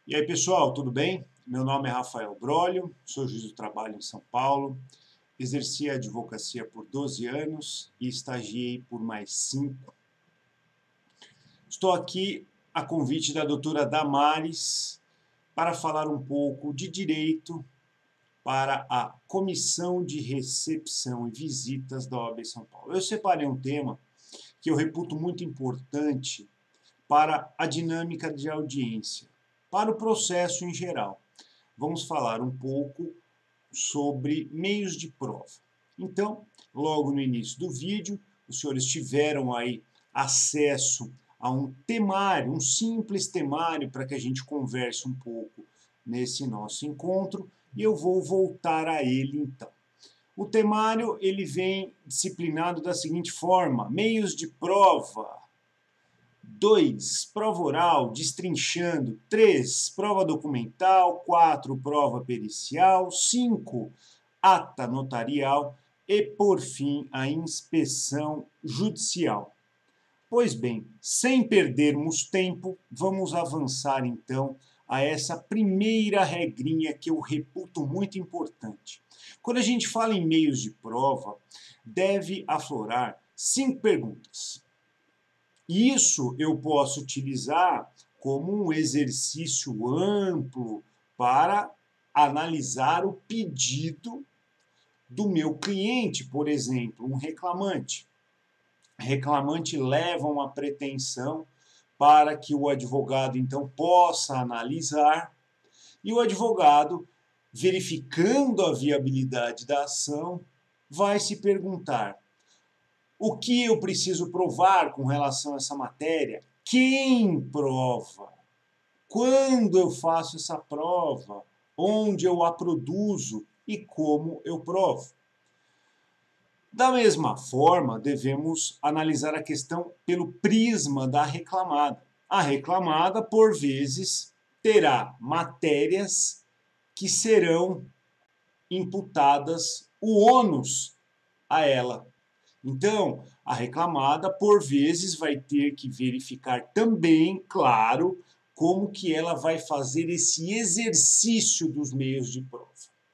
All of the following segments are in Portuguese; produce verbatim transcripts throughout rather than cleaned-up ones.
E aí, pessoal, tudo bem? Meu nome é Rafael Brolio, sou juiz do trabalho em São Paulo, exerci a advocacia por doze anos e estagiei por mais cinco. Estou aqui a convite da doutora Damares para falar um pouco de direito para a Comissão de Recepção e Visitas da O A B São Paulo. Eu separei um tema que eu reputo muito importante para a dinâmica de audiência, para o processo em geral. Vamos falar um pouco sobre meios de prova. Então, logo no início do vídeo, os senhores tiveram aí acesso a um temário, um simples temário para que a gente converse um pouco nesse nosso encontro, e eu vou voltar a ele então. O temário ele vem disciplinado da seguinte forma: meios de prova. dois. Prova oral, destrinchando. três. Prova documental. quatro. Prova pericial. cinco. Ata notarial. E, por fim, a inspeção judicial. Pois bem, sem perdermos tempo, vamos avançar então a essa primeira regrinha que eu reputo muito importante. Quando a gente fala em meios de prova, deve aflorar cinco perguntas. Isso eu posso utilizar como um exercício amplo para analisar o pedido do meu cliente, por exemplo, um reclamante. Reclamante leva uma pretensão para que o advogado então possa analisar, e o advogado, verificando a viabilidade da ação, vai se perguntar: o que eu preciso provar com relação a essa matéria? Quem prova? Quando eu faço essa prova? Onde eu a produzo e como eu provo? Da mesma forma, devemos analisar a questão pelo prisma da reclamada. A reclamada, por vezes, terá matérias que serão imputadas o ônus a ela. Então, a reclamada, por vezes, vai ter que verificar também, claro, como que ela vai fazer esse exercício dos meios de prova.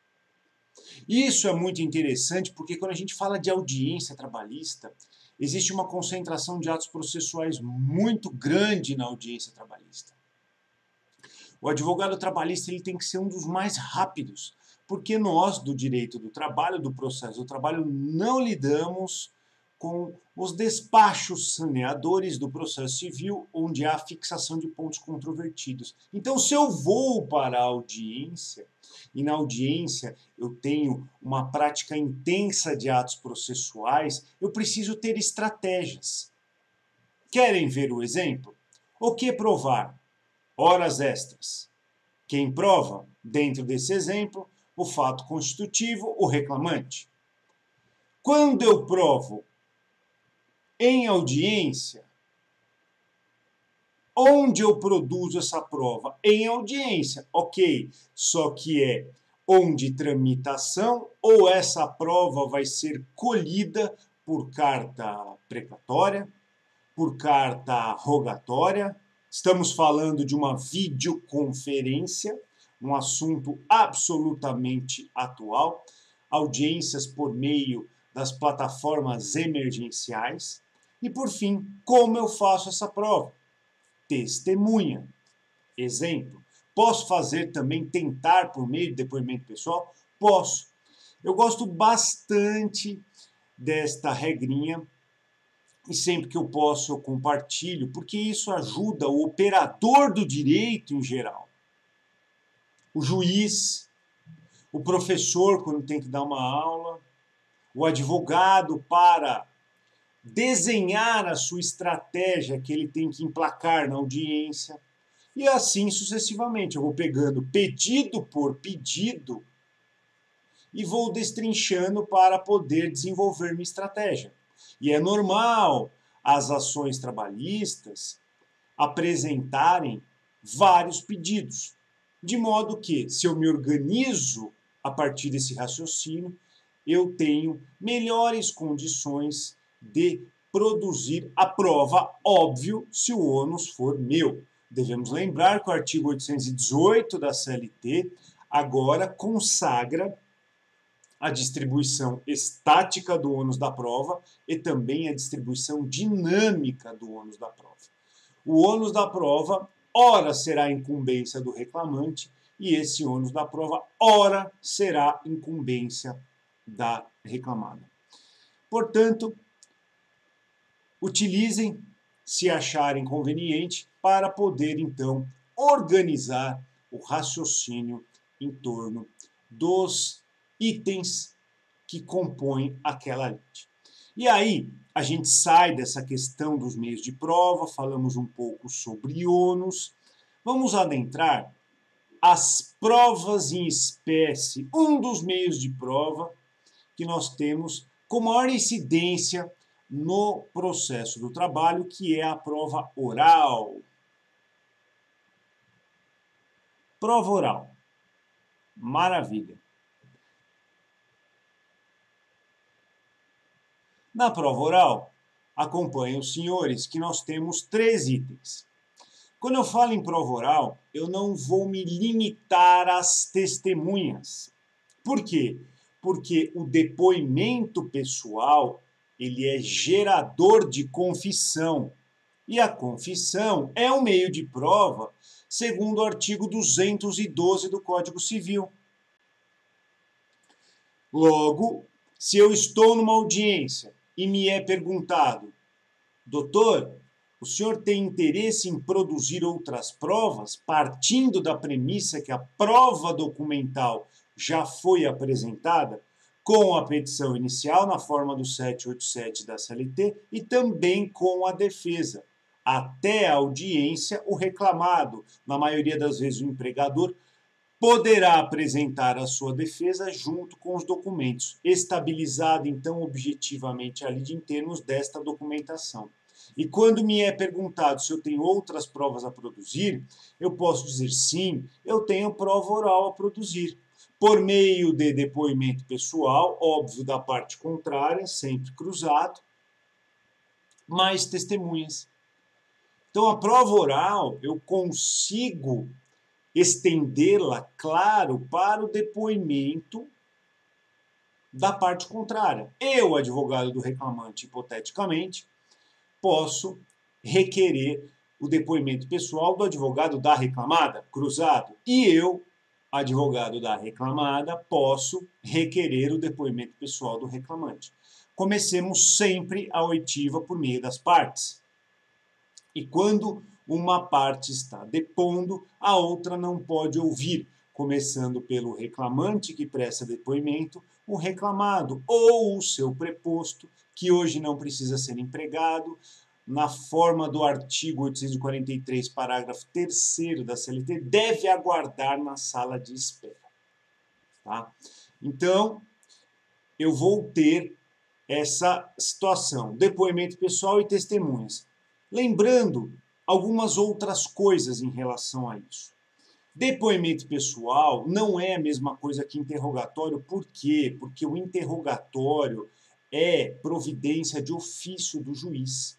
Isso é muito interessante porque quando a gente fala de audiência trabalhista, existe uma concentração de atos processuais muito grande na audiência trabalhista. O advogado trabalhista ele tem que ser um dos mais rápidos, porque nós, do direito do trabalho, do processo do trabalho, não lidamos com os despachos saneadores do processo civil, onde há fixação de pontos controvertidos. Então, se eu vou para a audiência, e na audiência eu tenho uma prática intensa de atos processuais, eu preciso ter estratégias. Querem ver o exemplo? O que provar? Horas extras. Quem prova, dentro desse exemplo, o fato constitutivo, o reclamante. Quando eu provo em audiência, onde eu produzo essa prova? Em audiência, ok. Só que é onde tramita a ação ou essa prova vai ser colhida por carta precatória, por carta rogatória. Estamos falando de uma videoconferência, um assunto absolutamente atual. Audiências por meio das plataformas emergenciais. E, por fim, como eu faço essa prova? Testemunha. Exemplo. Posso fazer também, tentar por meio de depoimento pessoal? Posso. Eu gosto bastante desta regrinha e sempre que eu posso eu compartilho, porque isso ajuda o operador do direito em geral. O juiz, o professor quando tem que dar uma aula, o advogado para desenhar a sua estratégia que ele tem que emplacar na audiência, e assim sucessivamente. Eu vou pegando pedido por pedido e vou destrinchando para poder desenvolver minha estratégia. E é normal as ações trabalhistas apresentarem vários pedidos, de modo que, se eu me organizo a partir desse raciocínio, eu tenho melhores condições de produzir a prova, óbvio, se o ônus for meu. Devemos lembrar que o artigo oitocentos e dezoito da C L T agora consagra a distribuição estática do ônus da prova e também a distribuição dinâmica do ônus da prova. O ônus da prova, ora será incumbência do reclamante, e esse ônus da prova, ora será incumbência da reclamada. Portanto, utilizem, se acharem conveniente, para poder, então, organizar o raciocínio em torno dos itens que compõem aquela lide. E aí, a gente sai dessa questão dos meios de prova, falamos um pouco sobre ônus, vamos adentrar as provas em espécie, um dos meios de prova que nós temos com maior incidência no processo do trabalho, que é a prova oral. Prova oral. Maravilha. Na prova oral, acompanhem os senhores que nós temos três itens. Quando eu falo em prova oral, eu não vou me limitar às testemunhas. Por quê? Porque o depoimento pessoal, ele é gerador de confissão. E a confissão é um meio de prova, segundo o artigo duzentos e doze do Código Civil. Logo, se eu estou numa audiência e me é perguntado, doutor, o senhor tem interesse em produzir outras provas, partindo da premissa que a prova documental já foi apresentada com a petição inicial na forma do setecentos e oitenta e sete da C L T e também com a defesa. Até a audiência, o reclamado, na maioria das vezes o empregador, poderá apresentar a sua defesa junto com os documentos, estabilizado então objetivamente a lide em termos desta documentação. E quando me é perguntado se eu tenho outras provas a produzir, eu posso dizer sim, eu tenho prova oral a produzir, por meio de depoimento pessoal, óbvio da parte contrária, sempre cruzado, mais testemunhas. Então a prova oral eu consigo estendê-la, claro, para o depoimento da parte contrária. Eu, advogado do reclamante, hipoteticamente, posso requerer o depoimento pessoal do advogado da reclamada, cruzado. E eu, advogado da reclamada, posso requerer o depoimento pessoal do reclamante. Comecemos sempre a oitiva por meio das partes. E quando uma parte está depondo, a outra não pode ouvir, começando pelo reclamante que presta depoimento, o reclamado ou o seu preposto, que hoje não precisa ser empregado, na forma do artigo oitocentos e quarenta e três, parágrafo terceiro da C L T, deve aguardar na sala de espera. Tá? Então, eu vou ter essa situação, depoimento pessoal e testemunhas. Lembrando algumas outras coisas em relação a isso. Depoimento pessoal não é a mesma coisa que interrogatório. Por quê? Porque o interrogatório é providência de ofício do juiz.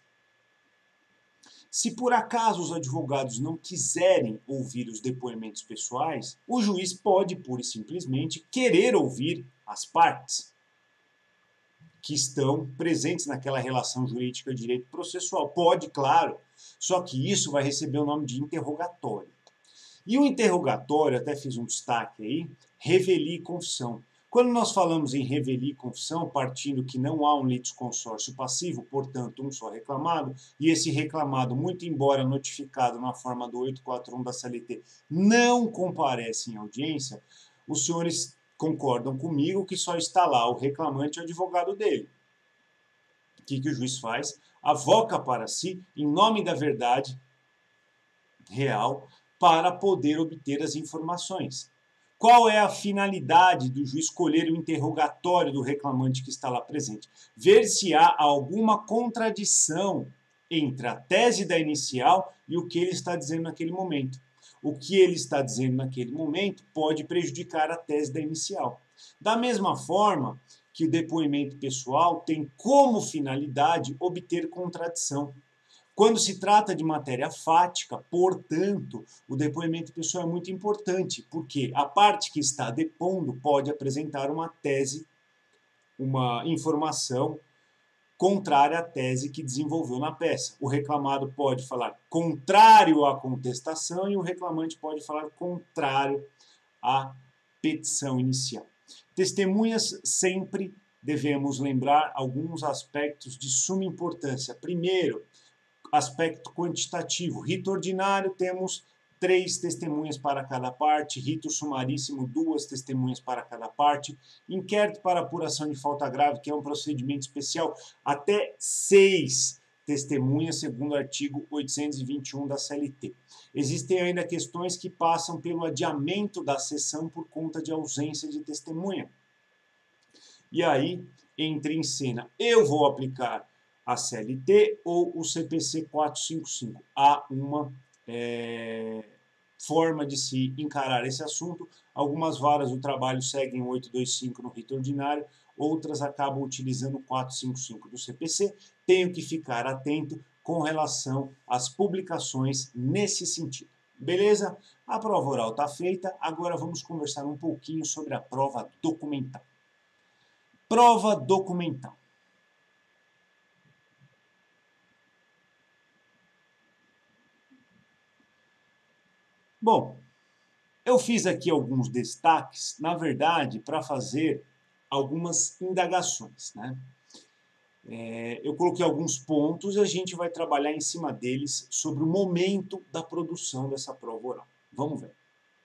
Se por acaso os advogados não quiserem ouvir os depoimentos pessoais, o juiz pode, pura e simplesmente, querer ouvir as partes que estão presentes naquela relação jurídica de direito processual. Pode, claro, só que isso vai receber o nome de interrogatório. E o interrogatório, até fiz um destaque aí, revelia e confissão. Quando nós falamos em revelia e confissão, partindo que não há um litisconsórcio passivo, portanto, um só reclamado, e esse reclamado, muito embora notificado na forma do oitocentos e quarenta e um da C L T, não comparece em audiência, os senhores concordam comigo que só está lá o reclamante e o advogado dele. O que, que o juiz faz? Avoca para si, em nome da verdade real, para poder obter as informações. Qual é a finalidade do juiz escolher o interrogatório do reclamante que está lá presente? Ver se há alguma contradição entre a tese da inicial e o que ele está dizendo naquele momento. O que ele está dizendo naquele momento pode prejudicar a tese da inicial. Da mesma forma que o depoimento pessoal tem como finalidade obter contradição. Quando se trata de matéria fática, portanto, o depoimento pessoal é muito importante, porque a parte que está depondo pode apresentar uma tese, uma informação contrária à tese que desenvolveu na peça. O reclamado pode falar contrário à contestação e o reclamante pode falar contrário à petição inicial. Testemunhas sempre devemos lembrar alguns aspectos de suma importância. Primeiro, aspecto quantitativo. Rito ordinário, temos três testemunhas para cada parte. Rito sumaríssimo, duas testemunhas para cada parte. Inquérito para apuração de falta grave, que é um procedimento especial, até seis testemunhas, segundo o artigo oitocentos e vinte e um da C L T. Existem ainda questões que passam pelo adiamento da sessão por conta de ausência de testemunha. E aí entra em cena: eu vou aplicar a C L T ou o C P C quatrocentos e cinquenta e cinco. Há uma é, forma de se encarar esse assunto. Algumas varas do trabalho seguem o oitocentos e vinte e cinco no rito ordinário, outras acabam utilizando o quatrocentos e cinquenta e cinco do C P C. Tenho que ficar atento com relação às publicações nesse sentido. Beleza? A prova oral está feita, agora vamos conversar um pouquinho sobre a prova documental. Prova documental. Bom, eu fiz aqui alguns destaques, na verdade, para fazer algumas indagações, né? É, eu coloquei alguns pontos e a gente vai trabalhar em cima deles sobre o momento da produção dessa prova oral. Vamos ver.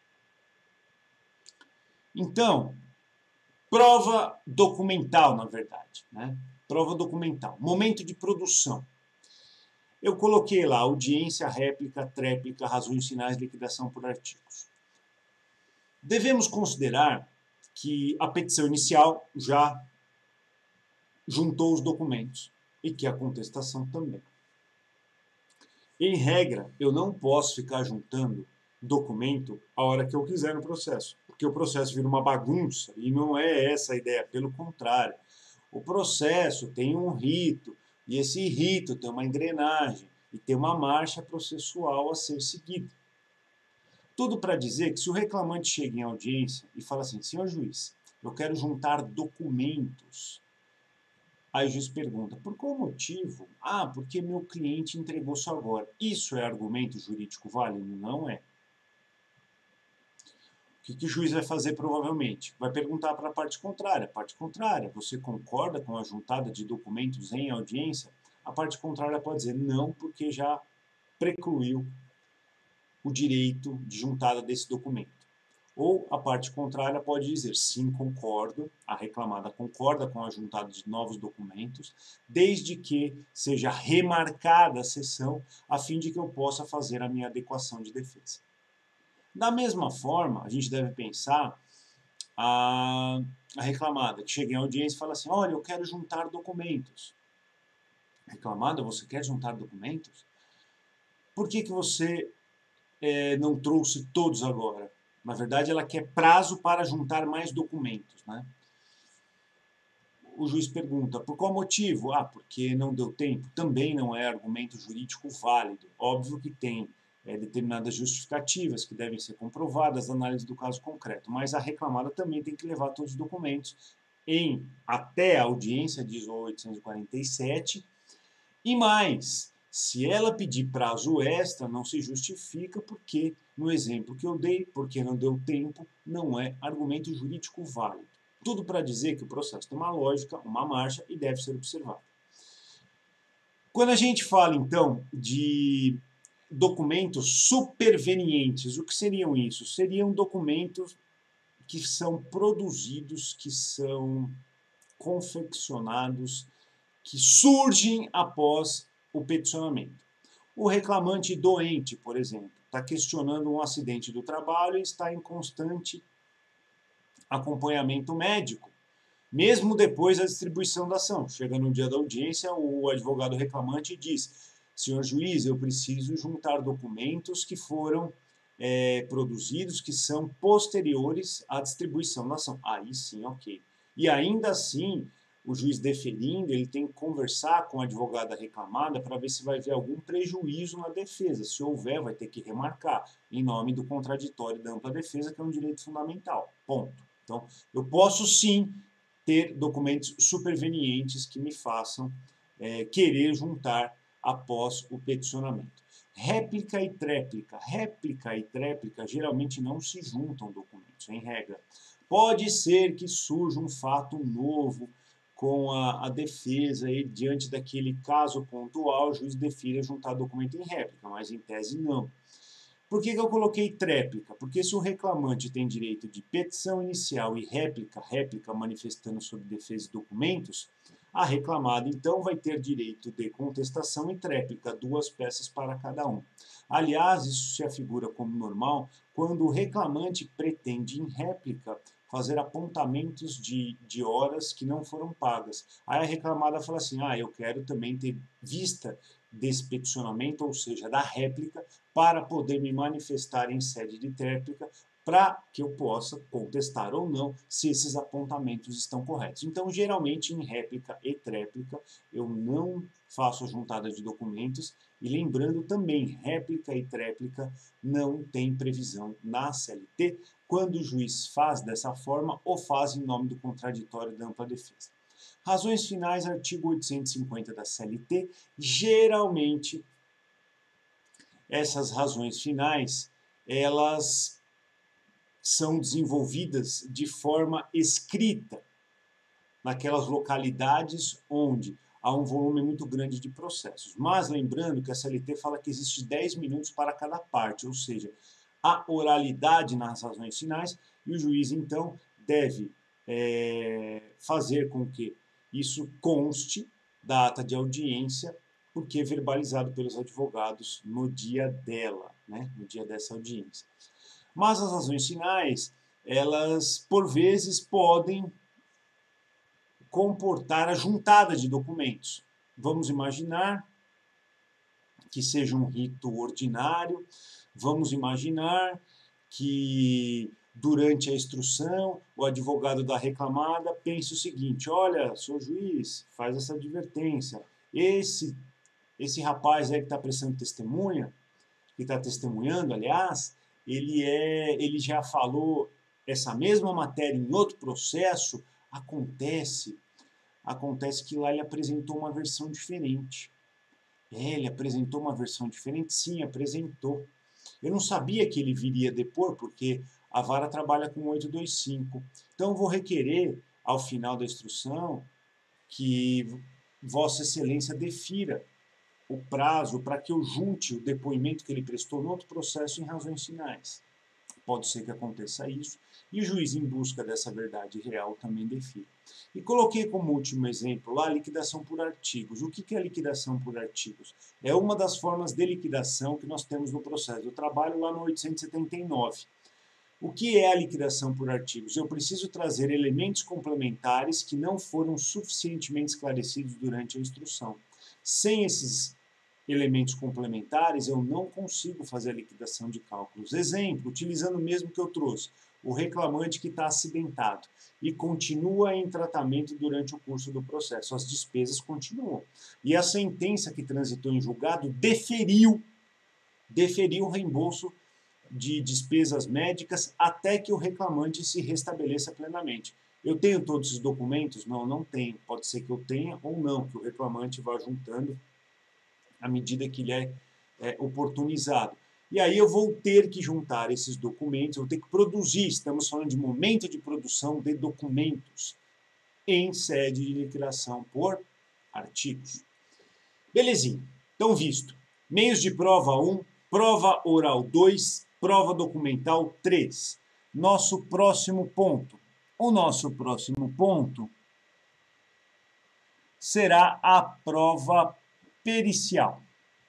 Então, prova documental, na verdade, né? Prova documental. Momento de produção. Eu coloquei lá audiência, réplica, tréplica, razões finais, liquidação por artigos. Devemos considerar que a petição inicial já juntou os documentos e que a contestação também. Em regra, eu não posso ficar juntando documento a hora que eu quiser no processo, porque o processo vira uma bagunça e não é essa a ideia, pelo contrário. O processo tem um rito e esse rito tem uma engrenagem e tem uma marcha processual a ser seguida. Tudo para dizer que se o reclamante chega em audiência e fala assim: senhor juiz, eu quero juntar documentos. Aí o juiz pergunta: por qual motivo? Ah, porque meu cliente entregou só agora. Isso é argumento jurídico válido? Não é. O que, que o juiz vai fazer provavelmente? Vai perguntar para a parte contrária. Parte contrária, você concorda com a juntada de documentos em audiência? A parte contrária pode dizer não, porque já precluiu o direito de juntada desse documento. Ou a parte contrária pode dizer sim, concordo, a reclamada concorda com a juntada de novos documentos, desde que seja remarcada a sessão, a fim de que eu possa fazer a minha adequação de defesa. Da mesma forma, a gente deve pensar a, a reclamada, que chega em audiência e fala assim: olha, eu quero juntar documentos. Reclamada, você quer juntar documentos? Por que que você é, não trouxe todos agora? Na verdade, ela quer prazo para juntar mais documentos, né? O juiz pergunta: por qual motivo? Ah, porque não deu tempo. Também não é argumento jurídico válido. Óbvio que tem é, determinadas justificativas que devem ser comprovadas na análise do caso concreto, mas a reclamada também tem que levar todos os documentos em até a audiência, diz o oitocentos e quarenta e sete, e mais, se ela pedir prazo extra, não se justifica, porque, no exemplo que eu dei, porque não deu tempo, não é argumento jurídico válido. Tudo para dizer que o processo tem uma lógica, uma marcha e deve ser observado. Quando a gente fala, então, de documentos supervenientes, o que seriam isso? Seriam documentos que são produzidos, que são confeccionados, que surgem após o peticionamento. O reclamante doente, por exemplo, está questionando um acidente do trabalho e está em constante acompanhamento médico, mesmo depois da distribuição da ação. Chega no dia da audiência, o advogado reclamante diz: senhor juiz, eu preciso juntar documentos que foram é, produzidos, que são posteriores à distribuição da ação. Aí sim, ok. E ainda assim, o juiz deferindo, ele tem que conversar com a advogada reclamada para ver se vai haver algum prejuízo na defesa. Se houver, vai ter que remarcar em nome do contraditório da ampla defesa, que é um direito fundamental. Ponto. Então, eu posso sim ter documentos supervenientes que me façam é, querer juntar após o peticionamento. Réplica e tréplica. Réplica e tréplica geralmente não se juntam documentos, em regra. Pode ser que surja um fato novo com a, a defesa e diante daquele caso pontual, o juiz defira juntar documento em réplica, mas em tese não. Por que que eu coloquei tréplica? Porque se o reclamante tem direito de petição inicial e réplica, réplica manifestando sob defesa de documentos, a reclamada então vai ter direito de contestação e tréplica, duas peças para cada um. Aliás, isso se afigura como normal quando o reclamante pretende em réplica fazer apontamentos de, de horas que não foram pagas. Aí a reclamada fala assim, ah, eu quero também ter vista desse peticionamento, ou seja, da réplica, para poder me manifestar em sede de tréplica, para que eu possa contestar ou não se esses apontamentos estão corretos. Então, geralmente, em réplica e tréplica, eu não faço a juntada de documentos, e lembrando também, réplica e tréplica não tem previsão na C L T, quando o juiz faz dessa forma ou faz em nome do contraditório da ampla defesa. Razões finais, artigo oitocentos e cinquenta da C L T, geralmente essas razões finais, elas são desenvolvidas de forma escrita, naquelas localidades onde há um volume muito grande de processos. Mas lembrando que a C L T fala que existe dez minutos para cada parte, ou seja, a oralidade nas razões finais, e o juiz, então, deve é, fazer com que isso conste da ata de audiência, porque é verbalizado pelos advogados no dia dela, né, no dia dessa audiência. Mas as razões finais, elas, por vezes, podem comportar a juntada de documentos. Vamos imaginar que seja um rito ordinário, vamos imaginar que durante a instrução o advogado da reclamada pense o seguinte, olha, senhor juiz, faz essa advertência, esse, esse rapaz aí que está prestando testemunha, que está testemunhando, aliás, ele, é, ele já falou essa mesma matéria em outro processo, acontece, acontece que lá ele apresentou uma versão diferente. É, ele apresentou uma versão diferente? Sim, apresentou. Eu não sabia que ele viria depor, porque a vara trabalha com oitocentos e vinte e cinco. Então, eu vou requerer, ao final da instrução, que Vossa Excelência defira o prazo para que eu junte o depoimento que ele prestou no outro processo em razões finais. Pode ser que aconteça isso, e o juiz, em busca dessa verdade real, também define. E coloquei como último exemplo lá a liquidação por artigos. O que é a liquidação por artigos? É uma das formas de liquidação que nós temos no processo do trabalho lá no oitocentos e setenta e nove. O que é a liquidação por artigos? Eu preciso trazer elementos complementares que não foram suficientemente esclarecidos durante a instrução. Sem esses elementos complementares, eu não consigo fazer a liquidação de cálculos. Exemplo, utilizando o mesmo que eu trouxe, o reclamante que está acidentado e continua em tratamento durante o curso do processo. As despesas continuam. E a sentença que transitou em julgado deferiu, deferiu o reembolso de despesas médicas até que o reclamante se restabeleça plenamente. Eu tenho todos os documentos? Não, não tenho. Pode ser que eu tenha ou não, que o reclamante vá juntando à medida que ele é, é oportunizado. E aí eu vou ter que juntar esses documentos, vou ter que produzir, estamos falando de momento de produção de documentos em sede de liquidação por artigos. Belezinha, então visto. Meios de prova um, prova oral dois, prova documental três. Nosso próximo ponto. O nosso próximo ponto será a prova pericial.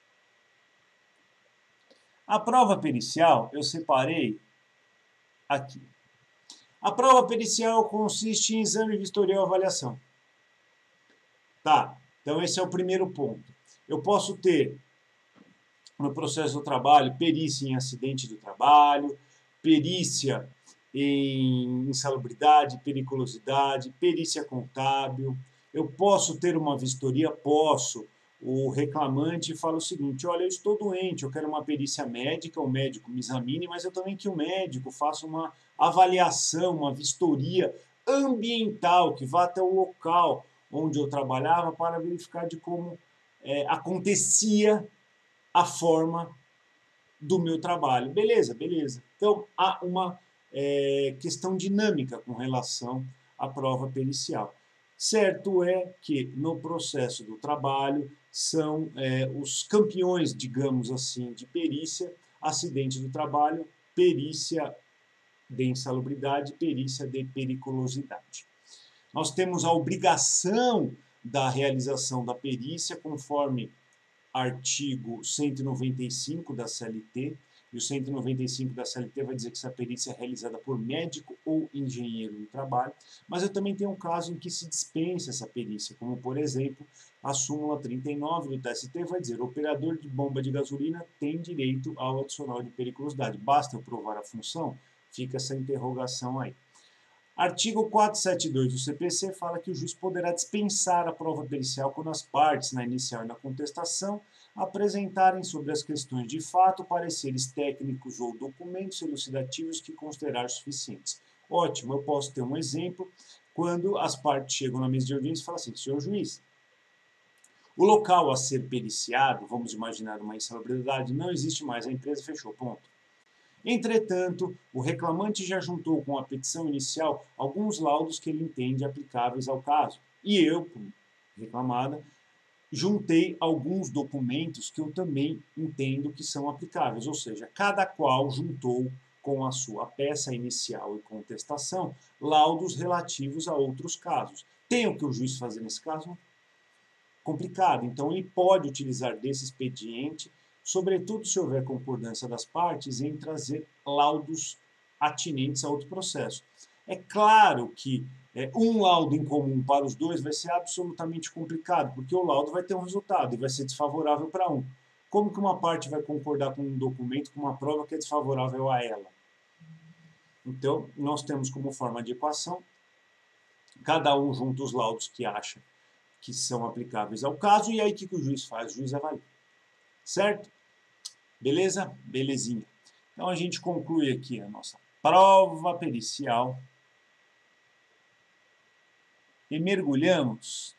A prova pericial eu separei aqui. A prova pericial consiste em exame vistorial e avaliação. Tá, então esse é o primeiro ponto. Eu posso ter no processo do trabalho perícia em acidente do trabalho, perícia em insalubridade, periculosidade, perícia contábil, Eu posso ter uma vistoria? Posso. O reclamante fala o seguinte, olha, eu estou doente, eu quero uma perícia médica, o médico me examine, mas eu também que o médico faça uma avaliação, uma vistoria ambiental, que vá até o local onde eu trabalhava para verificar de como é, acontecia a forma do meu trabalho. Beleza, beleza. Então, há uma é, questão dinâmica com relação à prova pericial. Certo é que no processo do trabalho são é, os campeões, digamos assim, de perícia, acidente do trabalho, perícia de insalubridade, perícia de periculosidade. Nós temos a obrigação da realização da perícia conforme artigo cento e noventa e cinco da C L T, e o cento e noventa e cinco da C L T vai dizer que essa perícia é realizada por médico ou engenheiro do trabalho, mas eu também tenho um caso em que se dispensa essa perícia, como por exemplo, a súmula trinta e nove do T S T vai dizer, o operador de bomba de gasolina tem direito ao adicional de periculosidade, basta eu provar a função? Fica essa interrogação aí. Artigo quatrocentos e setenta e dois do C P C fala que o juiz poderá dispensar a prova pericial quando as partes, na inicial e na contestação, apresentarem sobre as questões de fato pareceres técnicos ou documentos elucidativos que considerar suficientes. Ótimo, eu posso ter um exemplo quando as partes chegam na mesa de audiência e falam assim, senhor juiz, o local a ser periciado, vamos imaginar uma insalubridade, não existe mais, a empresa fechou, ponto. Entretanto, o reclamante já juntou com a petição inicial alguns laudos que ele entende aplicáveis ao caso. E eu, como reclamada, juntei alguns documentos que eu também entendo que são aplicáveis, ou seja, cada qual juntou com a sua peça inicial e contestação laudos relativos a outros casos. Tem o que o juiz fazer nesse caso? Complicado. Então, ele pode utilizar desse expediente, sobretudo se houver concordância das partes, em trazer laudos atinentes a outro processo. É claro que é, um laudo em comum para os dois vai ser absolutamente complicado, porque o laudo vai ter um resultado e vai ser desfavorável para um. Como que uma parte vai concordar com um documento, com uma prova que é desfavorável a ela? Então, nós temos como forma de equação, cada um junta os laudos que acha que são aplicáveis ao caso, e aí o que, que o juiz faz? O juiz avalia. Certo? Beleza? Belezinha. Então a gente conclui aqui a nossa prova pericial e mergulhamos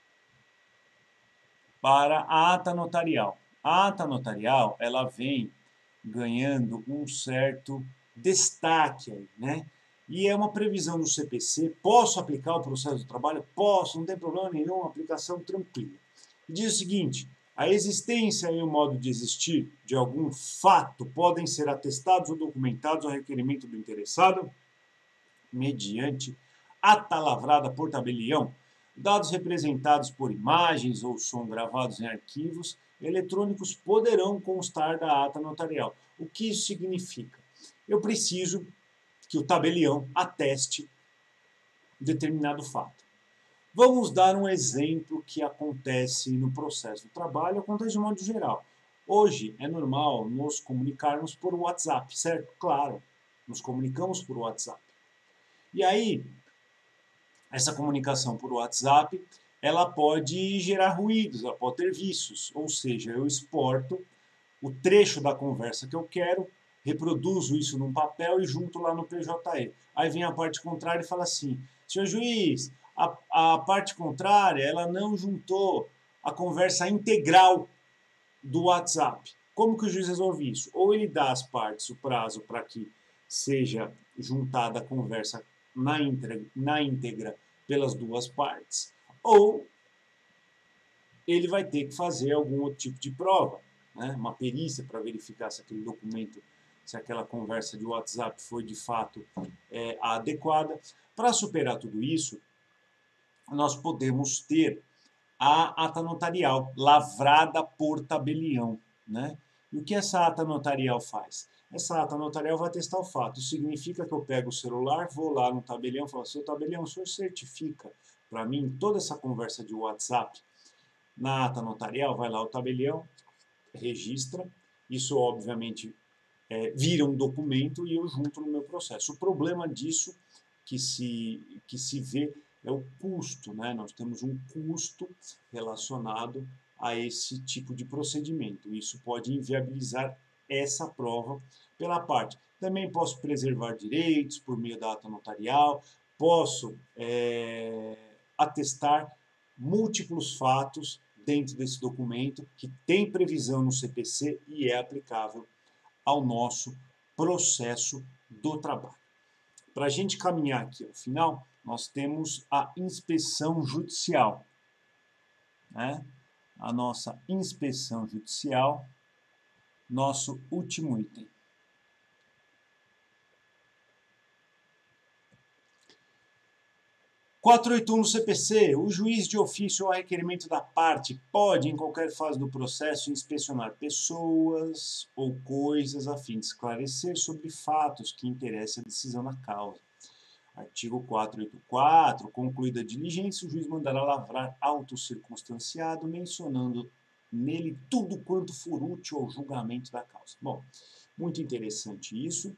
para a ata notarial. A ata notarial, ela vem ganhando um certo destaque aí, né? E é uma previsão do C P C, posso aplicar o processo do trabalho? Posso, não tem problema nenhum, aplicação tranquila. E diz o seguinte, a existência e o modo de existir de algum fato podem ser atestados ou documentados ao requerimento do interessado, mediante ata lavrada por tabelião, dados representados por imagens ou som gravados em arquivos eletrônicos poderão constar da ata notarial. O que isso significa? Eu preciso que o tabelião ateste determinado fato. Vamos dar um exemplo que acontece no processo do trabalho, acontece de modo geral. Hoje é normal nos comunicarmos por WhatsApp, certo? Claro, nos comunicamos por WhatsApp. E aí, essa comunicação por WhatsApp, ela pode gerar ruídos, ela pode ter vícios, ou seja, eu exporto o trecho da conversa que eu quero, reproduzo isso num papel e junto lá no P J E. Aí vem a parte contrária e fala assim, senhor juiz, a, a parte contrária, ela não juntou a conversa integral do WhatsApp. Como que o juiz resolve isso? Ou ele dá às partes o prazo para que seja juntada a conversa na íntegra, na íntegra pelas duas partes, ou ele vai ter que fazer algum outro tipo de prova, né? Uma perícia para verificar se aquele documento, se aquela conversa de WhatsApp foi de fato é, adequada. Para superar tudo isso, nós podemos ter a ata notarial, lavrada por tabelião, né? E o que essa ata notarial faz? Essa ata notarial vai atestar o fato. Isso significa que eu pego o celular, vou lá no tabelião e falo, seu tabelião, o senhor certifica para mim toda essa conversa de WhatsApp na ata notarial? Vai lá o tabelião, registra, isso obviamente é, vira um documento e eu junto no meu processo. O problema disso que se, que se vê é o custo, né? Nós temos um custo relacionado a esse tipo de procedimento. Isso pode inviabilizar essa prova pela parte. Também posso preservar direitos por meio da ata notarial, posso é, atestar múltiplos fatos dentro desse documento que tem previsão no C P C e é aplicável ao nosso processo do trabalho. Para a gente caminhar aqui ao final, nós temos a inspeção judicial, né? A nossa inspeção judicial, nosso último item. quatrocentos e oitenta e um do C P C, o juiz de ofício ou a requerimento da parte pode, em qualquer fase do processo, inspecionar pessoas ou coisas a fim de esclarecer sobre fatos que interessem a decisão da causa. Artigo quatrocentos e oitenta e quatro, concluída a diligência, o juiz mandará lavrar auto circunstanciado, mencionando nele tudo quanto for útil ao julgamento da causa. Bom, muito interessante isso.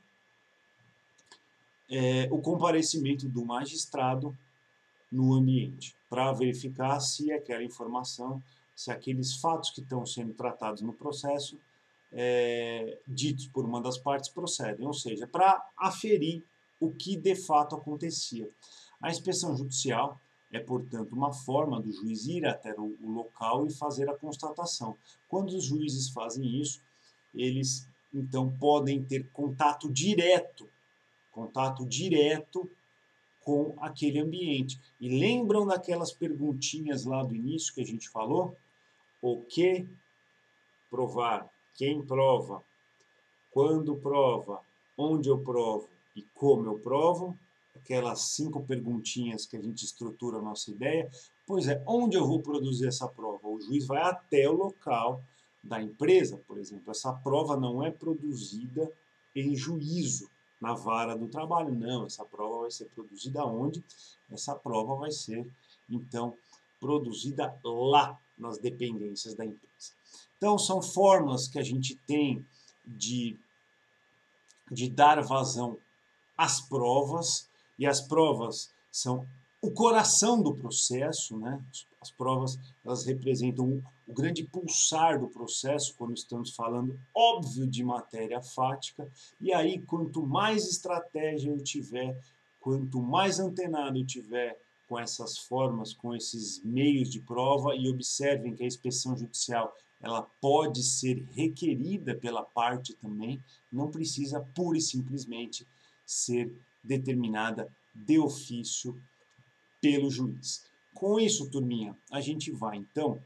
É, o comparecimento do magistrado no ambiente, para verificar se aquela informação, se aqueles fatos que estão sendo tratados no processo, é, ditos por uma das partes, procedem, ou seja, para aferir o que de fato acontecia. A inspeção judicial é, portanto, uma forma do juiz ir até o, o local e fazer a constatação. Quando os juízes fazem isso, eles, então, podem ter contato direto, contato direto com aquele ambiente. E lembram daquelas perguntinhas lá do início que a gente falou? O que provar? Quem prova? Quando prova? Onde eu provo? E como eu provo? Aquelas cinco perguntinhas que a gente estrutura a nossa ideia. Pois é, onde eu vou produzir essa prova? O juiz vai até o local da empresa, por exemplo. Essa prova não é produzida em juízo, na vara do trabalho. Não, essa prova vai ser produzida onde? Essa prova vai ser, então, produzida lá, nas dependências da empresa. Então, são formas que a gente tem de, de dar vazão às provas, e as provas são o coração do processo, né? As provas, elas representam o, o grande pulsar do processo, quando estamos falando, óbvio, de matéria fática, e aí, quanto mais estratégia eu tiver, quanto mais antenado eu tiver com essas formas, com esses meios de prova, e observem que a inspeção judicial, ela pode ser requerida pela parte também, não precisa pura e simplesmente ser determinada de ofício pelo juiz. Com isso, turminha, a gente vai, então,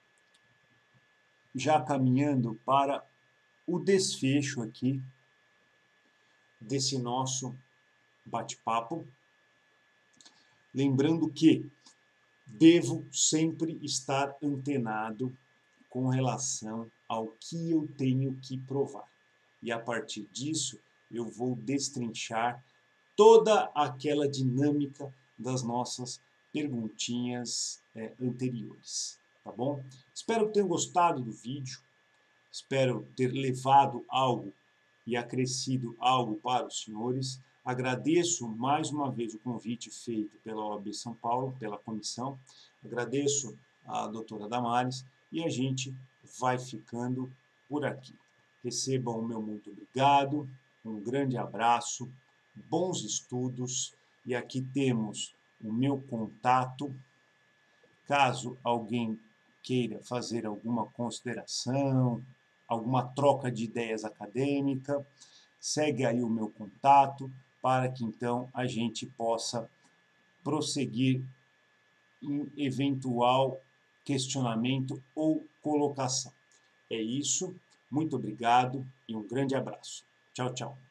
já caminhando para o desfecho aqui desse nosso bate-papo. Lembrando que devo sempre estar antenado com relação ao que eu tenho que provar. E a partir disso, eu vou destrinchar toda aquela dinâmica das nossas perguntinhas é, anteriores, tá bom? Espero que tenham gostado do vídeo, espero ter levado algo e acrescido algo para os senhores. Agradeço mais uma vez o convite feito pela O A B São Paulo, pela comissão, agradeço a doutora Damares e a gente vai ficando por aqui. Recebam o meu muito obrigado, um grande abraço, bons estudos, e aqui temos o meu contato, caso alguém queira fazer alguma consideração, alguma troca de ideias acadêmica, segue aí o meu contato, para que então a gente possa prosseguir em eventual questionamento ou colocação. É isso, muito obrigado e um grande abraço. Tchau, tchau.